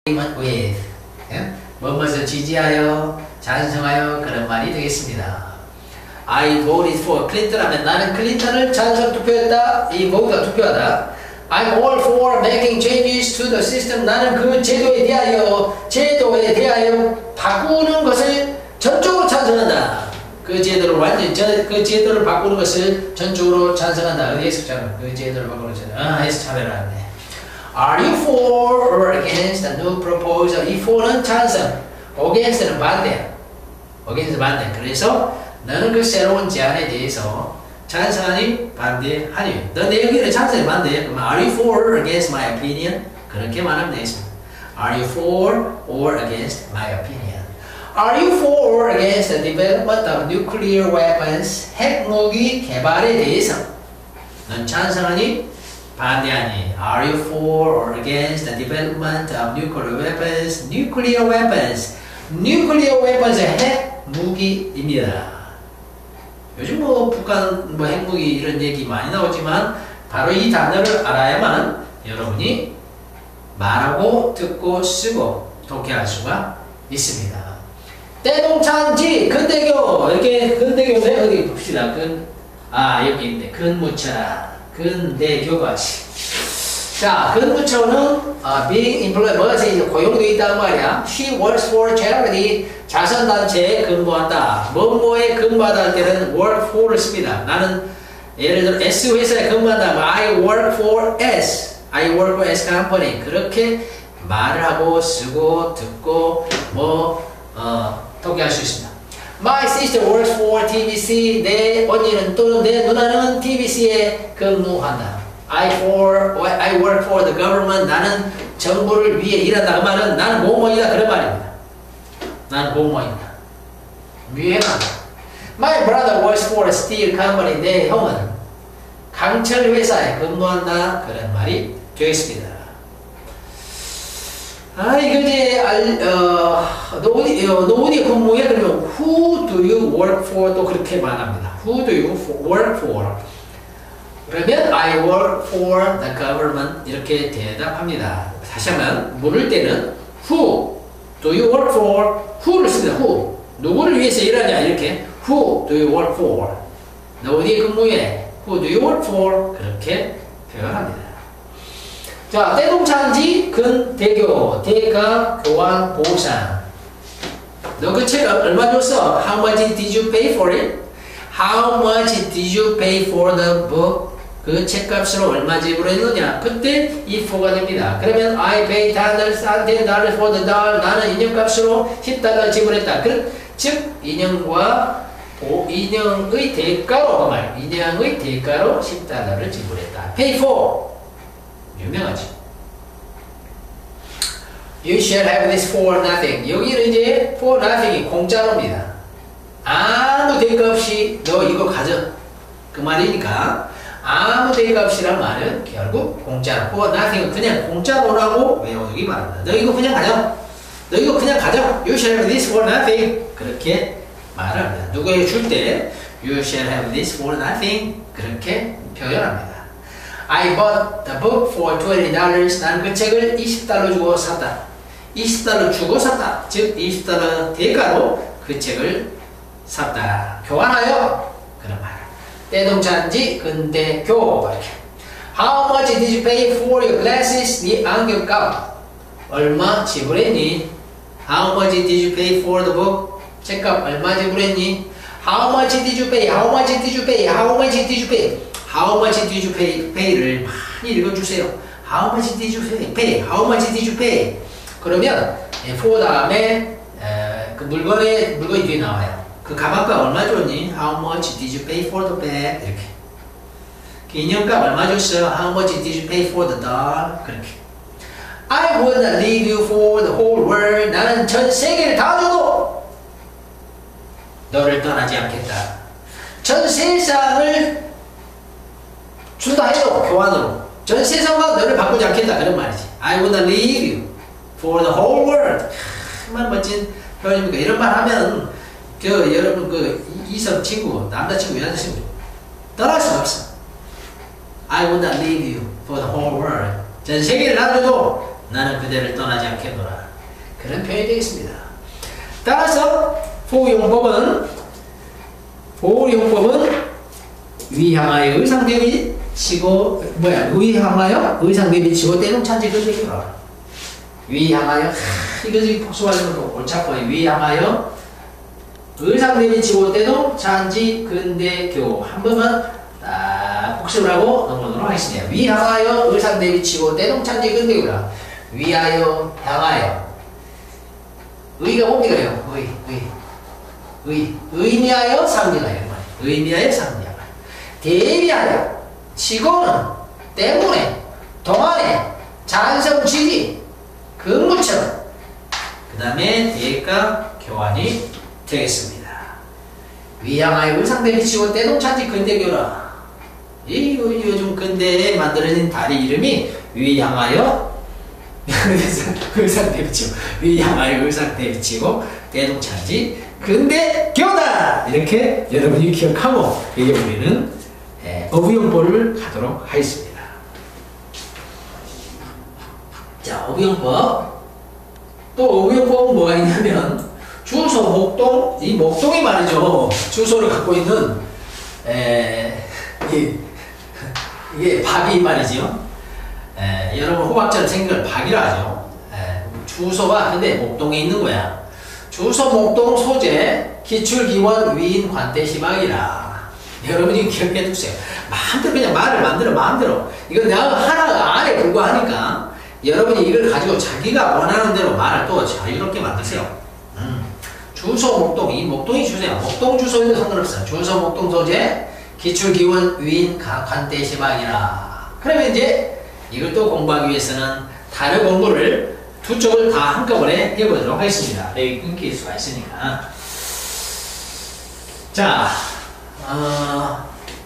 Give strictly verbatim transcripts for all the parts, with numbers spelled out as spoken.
with 예? 무엇을 지지하여 찬성하여 그런 말이 되겠습니다. I voted for 클린턴 하면 나는 클린턴을 찬성 투표했다. 이 vote가 투표하다. I'm all for making changes to the system. 나는 그 제도에 대하여 제도에 대하여 바꾸는 것을 전적으로 찬성한다. 그 제도를 완전 그 제도를 바꾸는 것을 전적으로 찬성한다. 어디에서 차별? 그 제도를 바꾸는 것을 아, 해서 차별하는데. Are you for or against the new proposal? 이 for는 찬성, against는 반대. against 반대. 그래서 너는 그 새로운 제안에 대해서 찬성하니 반대하니. 너 내 의견에 찬성해 반대. 그럼 Are you for or against my opinion? 그렇게 말하면 되겠습니다. Are you for or against my opinion? Are you for or against the development of nuclear weapons? 핵무기 개발에 대해서 넌 찬성하니 반대하니? Are you for or against the development of nuclear weapons? Nuclear weapons. Nuclear weapons 핵무기입니다. 요즘 뭐 북한 뭐 핵무기 이런 얘기 많이 나오지만 바로 이 단어를 알아야만 여러분이 말하고 듣고 쓰고 독해할 수가 있습니다. 때동찬지 근대교 이렇게 근대교인데 어디 봅시다. 근, 아 여기 있네. 근무차 근대교같이. 자 근무처는 아, being employed 뭐지 고용되어 있단 말이야. She works for charity 자선단체에 근무한다. 뭐뭐에 근무하다 할 때는 work for를 씁니다. 나는 예를 들어 S 회사에 근무한다. I work for S. I work for S company. 그렇게 말을 하고 쓰고 듣고 뭐 어, 독해할 수 있습니다. My sister works for 티비씨. 내 언니는 또는 내 누나는 티비씨에 근무한다. I for I work for the government. 나는 정부를 위해 일한다. 그 말은 나는 공무원이다 그런 말입니다. 나는 공무원이다. 유행한다. My brother works for a steel company. 내 형은 강철 회사에 근무한다 그런 말이 되겠습니다. 아, 이거 이제, 알, 어, 너 어디, 어, 너 어디에 근무해? 그러면, who do you work for? 또 그렇게 말합니다. Who do you work for? 그러면, I work for the government. 이렇게 대답합니다. 다시 하면, 물을 때는, who do you work for? who를 씁니다. who. 누구를 위해서 일하냐? 이렇게, who do you work for? 너 어디에 근무해? Who do you work for? 그렇게 표현합니다. 자, 때동찬지 근대교 대가 교환 보상. 너 그 책 얼마 줬어? How much did you pay for it? How much did you pay for the book? 그 책값으로 얼마 지불했느냐? 그때 이 for가 됩니다. 그러면 I pay ten dollars for the doll. 나는 인형값으로 십 달러 지불했다. 그, 즉 인형과 오, 인형의 대가로 그 말. 인형의 대가로 십 달러를 지불했다. Pay for. 유명하지. You shall have this for nothing. 여기는 이제 for nothing이 공짜로입니다. 아무 대가 없이 너 이거 가져. 그 말이니까 아무 대가 없이란 말은 결국 공짜로. for nothing은 그냥 공짜로라고 외우기 말합니다. 너 이거 그냥 가져. 너 이거 그냥 가져. You shall have this for nothing. 그렇게 말합니다. 누구에게 줄 때 You shall have this for nothing. 그렇게 표현합니다. I bought the book for twenty dollars. 나는 그 책을 이십 달러 주고 샀다. 이십 달러 주고 샀다. 즉 이십 달러 대가로 그 책을 샀다. 교환하여 그런 말. 때동찬지 근대교 이렇게. How much did you pay for your glasses? 네 안경값 얼마 지불했니? How much did you pay for the book? 책값 얼마 지불했니? How much did you pay? How much did you pay? How much did you pay? How much did you pay? pay를 많이 읽어주세요. How much did you pay? pay? How much did you pay? 그러면 for 다음에 에, 그 물건에 물건이 뒤에 나와요. 그 가방값 얼마 줬니? How much did you pay for the bag? 이렇게. 그 인형값 얼마 줬어요? How much did you pay for the doll? 그렇게. I would not leave you for the whole world. 나는 전 세계를 다 줘도 너를 떠나지 않겠다. 전 세상을 준다 해도 교환으로 전 세상과 너를 바꾸지 않겠다 그런 말이지. I would not leave you for the whole world. 정말 멋진 표현입니까? 이런 말 하면 그 여러분 그 이성 친구, 남자친구, 여자친구 떠날 수가 없어. I would not leave you for the whole world. 전 세계를 놔둬도 나는 그대를 떠나지 않겠노라. 그런 표현이 되겠습니다. 따라서 포용법은 포용법은 위향하여 의상 대비 치고 뭐야 위향하여 의상 대비 치고 때동찬지 근대교라. 위향하여 이것이 복수하려면 옳지 않고 위향하여 의상 대비 치고 때동찬지 근대교 한 번만 딱 복습을 하고 넘어가도록 하겠습니다. 위향하여 의상 대비 치고 때동찬지 근대교라. 위하여 향하여 의가 뭡니까요? 의, 의, 의, 의미하여 상징하여 의미하여 상징하여 대비하여 치고는 때문에 동안에 잔성 지지 근무처럼 그 다음에 뒤에가 교환이 되겠습니다. 위향하여 의상 대비 치고 때동찬지 근대교라. 이 요즘 근대에 만들어진 다리 이름이 위향하여 의상 대비치고 위향하여 의상 대비치고 때동찬지 근대교다. 이렇게 여러분이 기억하고 이제 우리는 어부용법을 가도록 하겠습니다. 자, 어부용법. 또 어부용법은 뭐가 있냐면 주소, 목동, 이 목동이 말이죠. 주소를 갖고 있는 에, 이, 이게 박이 말이죠. 에, 여러분 호박자를 생긴 걸 박이라 하죠. 에, 주소가 근데 목동에 있는 거야. 주소, 목동, 소재, 기출기원, 위인, 관대, 시박이라. 여러분이 기억해 두세요. 마음대로 그냥 말을 만들어 마음대로. 이건 내가 하나 안에 불과하니까 여러분이 이걸 가지고 자기가 원하는 대로 말을 또 자유롭게 만드세요. 음. 주소, 목동, 이 목동이 주소야. 목동 주소에도 상관없어요. 주소, 목동, 소재, 기출기원, 위인, 관대, 시박이라. 그러면 이제 이걸 또 공부하기 위해서는 단어 공부를 두 쪽을 다 한꺼번에 해보도록 하겠습니다. 여기 끊길 수가 있으니까. 자, 어,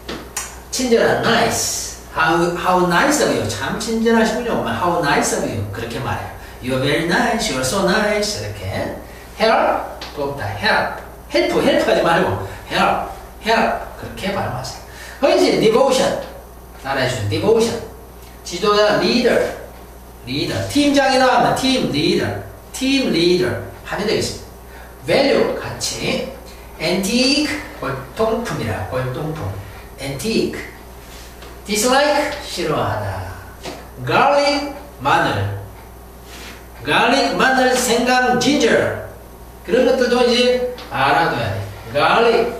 친절한 nice. How, how nice of you. 참 친절하시군요. How nice of you. 그렇게 말해요. You're very nice. You're so nice. 이렇게. Help. 돕다. Help. help. help 하지 말고 help. help. 그렇게 발음하세요. 그럼 이제 devotion. 따라해주세요. devotion. 지도자 leader. 리더. 팀장이 나왔나? 팀 리더. 팀 리더. 하면 되겠습니다. value. 가치. antique. 골동품이라. 골동품. antique. dislike. 싫어하다. garlic. 마늘. garlic. 마늘. 생강. ginger. 그런 것들도 이제 알아둬야 돼. garlic.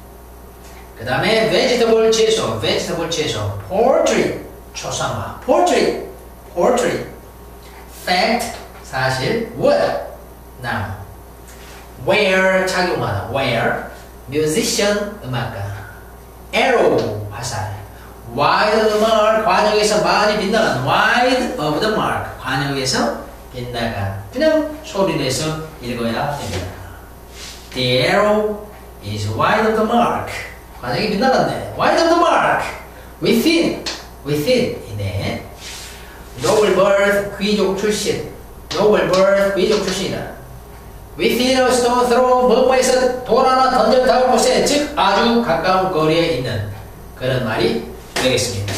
그 다음에 vegetable. 채소. vegetable. 채소. poultry. 초상화. poultry. poultry. fact. 사실. wood. 나무. where. 착용하다. where. musician. 음악가. arrow. 화살. wide of the mark. 관역에서 많이 빗나간. wide of the mark. 관역에서 빗나간. 그냥 소리내서 읽어야 됩니다. The arrow is wide of the mark. 관역이 빗나갔네. wide of the mark. within. within. 이네. noble birth. 귀족 출신. noble birth. 귀족 출신이다. within a stone throw. 뭐뭐에서 돌 하나 던져 닿을 곳에, 즉 아주 가까운 거리에 있는 그런 말이 되겠습니다.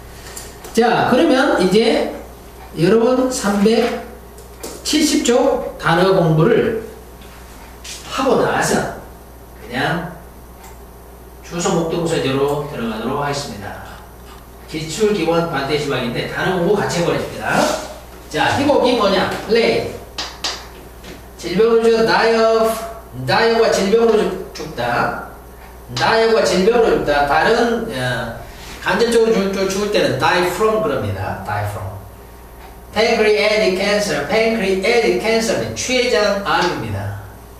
자, 그러면 이제 여러분 삼백칠십 쪽 단어 공부를 하고 나서 그냥 주소 목동 소재로 들어가도록 하겠습니다. 기출, 기원, 관대, 시박인데 단어 공부 같이 해버립니다. 자, 희곡이 뭐냐? play. 질병으로 죽다. die of. die가 질병으로 죽다. die가 질병으로 죽다. 다른 어, 간접적으로 죽을, 죽을 때는 die from 그럽니다. die from. pancreatic cancer. pancreatic cancer는 췌장암입니다.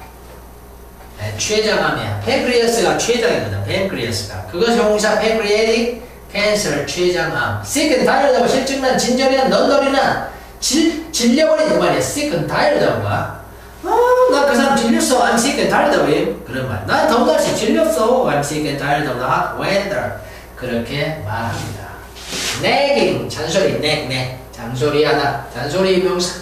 네, 췌장암이야. pancreas가 췌장이거든. pancreas가. 그것이 형용사 pancreatic cancer, 췌장암. sick and tired하고 실증난, 진절이나 넌덜이나 질, 질려버린 그 말이야. sick and tired하고 봐. 아, 나 그 사람 질렸어. I'm sick and tired of him. 그런 말. 난 더운 날씨 질렸어. I'm sick and tired of the hot weather. 그렇게 말합니다. nagging. 잔소리. nag, nag. 잔소리하다. 잔소리 명사.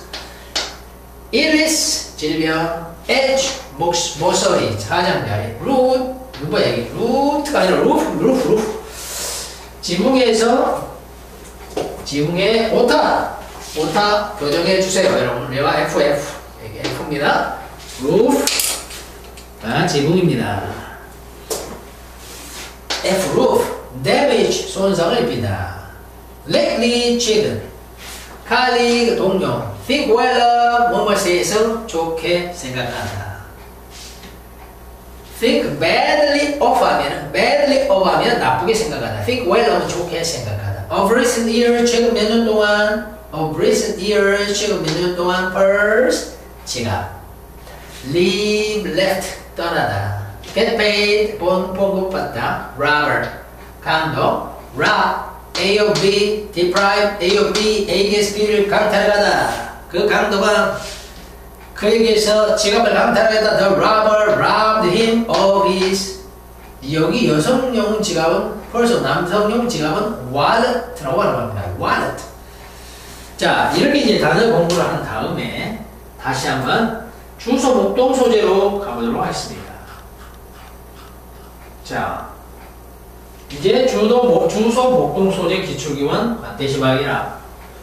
illness. 질병. edge. 목, 모서리. 사장자리. root. 누가 얘기? root가 아니라 roof. roof. roof. 지붕에서 지붕에 오타. 오타 교정해 주세요. 여러분, 얘와 에프, 에프. 이게 F입니다. roof. 아, 지붕입니다. F, roof. damage, 손상을 입힌다. lately, 최근. colleague, 동료. think well of, 뭐뭐에 대해서 좋게 생각한다. think badly of 하면, badly of 하면 나쁘게 생각한다. think well of는 좋게 생각한다. of recent years, 최근 몇 년 동안, of recent years, 최근 몇 년 동안, purse, 지갑. leave, left, 떠나다. get paid, 본, 봉급받다. robber, 강도. rob, A of B, deprive, A of B, A에게서 B를 강탈하다. 그 강도가 그에게서 지갑을 강탈하다. The robber robbed him of his. 여기 여성용 지갑은 벌써 남성용 지갑은 wallet라고 하는 겁니다. wallet. 자, 이렇게 이제 단어 공부를 한 다음에 다시 한번 주소 목동 소재로 가보도록 하겠습니다. 자, 이제 주도, 주소 목동 소재 기출기원 관대시박이라.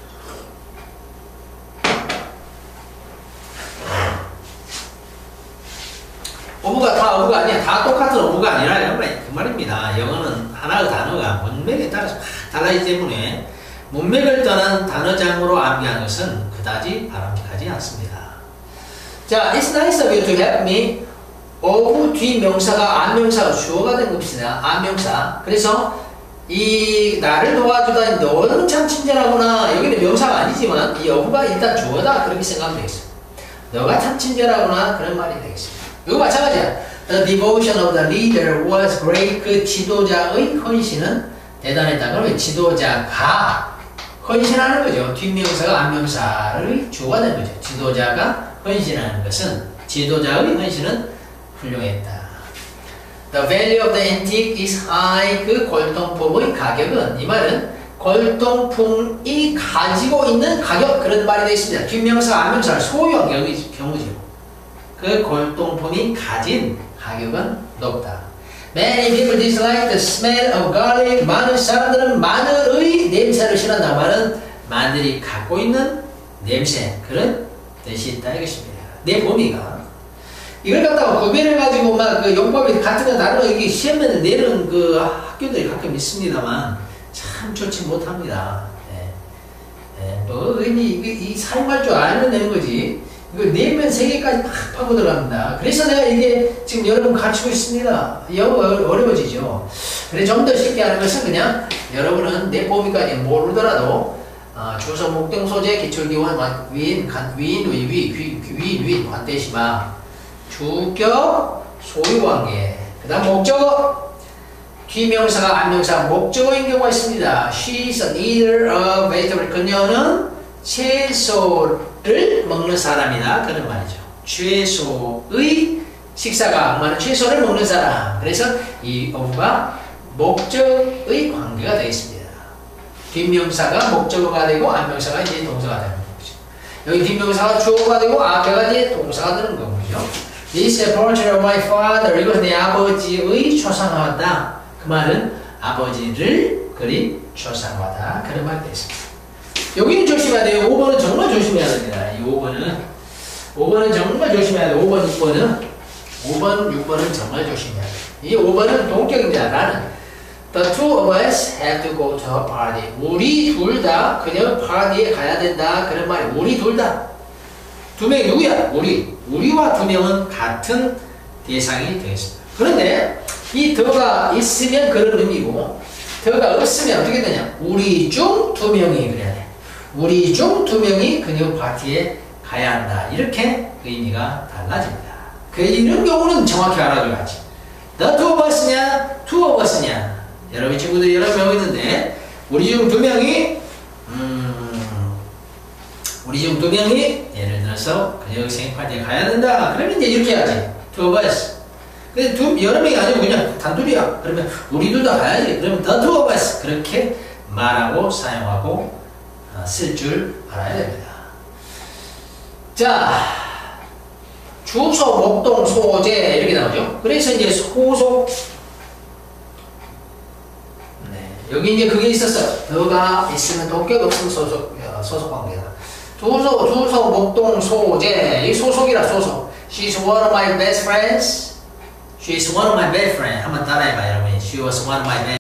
어부가 다 어부가 아니야. 다 똑같은 어부가 아니라 그 말입니다. 영어는 하나의 단어가 문맥에 따라서 달라지기 때문에 문맥을 떠난 단어장으로 암기하는 것은 그다지 바람직하지 않습니다. 자, it's nice of you to help me. 어부 뒤 명사가 안명사가 주어가 된 겁니다. 안명사. 그래서 이 나를 도와주다니 너는 참 친절하구나. 여기는 명사가 아니지만 이 어부가 일단 주어다. 그렇게 생각하면 되겠습니다. 너가 참 친절하구나. 그런 말이 되겠습니다. 이거 마찬가지야. The devotion of the leader was great. 그 지도자의 헌신은 대단했다. 그러면 지도자가 헌신하는 거죠. 뒷명사가 안명사의 주어가 된 거죠. 지도자가 헌신하는 것은 지도자의 헌신은 훌륭했다. The value of the antique is high. 그 골동품의 가격은, 이 말은 골동품이 가지고 있는 가격, 그런 말이 되어 있습니다. 뒷명사, 안명사를 소유한 경우죠. 그 골동품이 가진 가격은 높다. Many people dislike the smell of garlic. 많은 사람들은 마늘의 냄새를 싫어한다. 말은 마늘이 갖고 있는 냄새, 그런 뜻이 있다 이것입니다. 내 봄이가 이걸 갖다가 구별해 가지고 막 그 용법이 같은 거 다른 거 이게 시험에 내는 그 학교들이 가끔 있습니다만 참 좋지 못합니다. 예. 예. 뭐 이, 이 사용할 줄 알면 되는 거지. 이걸 내면 세 개까지 팍 파고 들어갑니다. 그래서 내가 이게 지금 여러분 가르치고 있습니다. 영어 어려워지죠. 그래 좀 더 쉽게 하는 것은 그냥 여러분은 내 범위까지 모르더라도 어, 주소 목동 소재 기출기원 위인 간 위인 위 위 위 위 관대시마 주격 소유관계. 그 다음 목적어. 뒤명사가 안명사 목적어인 경우가 있습니다. She's an eater of vegetable. 그녀는 채소를 먹는 사람이다. 그런 말이죠. 채소의 식사가 악마는 채소를 먹는 사람. 그래서 이 어부가 목적의 관계가 되어 있습니다. 뒷명사가 목적어가 되고 안명사가 이제 동사가 되는 거죠. 여기 뒷명사가 주어가 되고 앞에가 이제 동사가 되는 거죠. This is a portrait of my father. 이것은 내 아버지의 초상화다. 그 말은 아버지를 그린 초상화다. 그런 말이 되겠습니다. 여기는 조심해야 돼요. 오 번은 정말 조심해야 됩니다. 이 오 번은 오 번은 정말 조심해야 돼요. 오 번, 육 번은 오 번, 육 번은 정말 조심해야 돼요. 이 오 번은 동격입니다. 나는 The two of us have to go to a party. 우리 둘 다 그녀 파티에 가야 된다. 그런 말이 우리 둘 다. 두 명이 누구야? 우리. 우리와 두 명은 같은 대상이 되겠습니다. 그런데 이 더가 있으면 그런 의미고 더가 없으면 어떻게 되냐? 우리 중 두 명이 그래야 돼. 우리 중 두 명이 그녀 파티에 가야 한다. 이렇게 의미가 달라집니다. 그 이런 경우는 정확히 알아줘야지. The two of us냐? two of us냐? 여러분 친구들이 여러 명 있는데 우리 중 두 명이 음, 우리 중 두 명이 예를 들어서 그녀 생파티에 가야 된다. 그러면 이제 이렇게 해야지. two of us. 근데 두, 여러 명이 아니고 그냥 단둘이야. 그러면 우리 둘 다 가야지. 그러면 the two of us. 그렇게 말하고 사용하고 어, 쓸 줄 알아야 됩니다. 자, 주소, 목동, 소재 이렇게 나오죠. 그래서 이제 소속. 네, 여기 이제 그게 있었어. 더가 있으면 동격 없으면 소속, 어, 소속 관계다. 주소, 주소, 목동, 소재. 이 소속이라 소속. She's one of my best friends. She's one of my best friends. 한번 따라해봐, 여러분. She was one of my best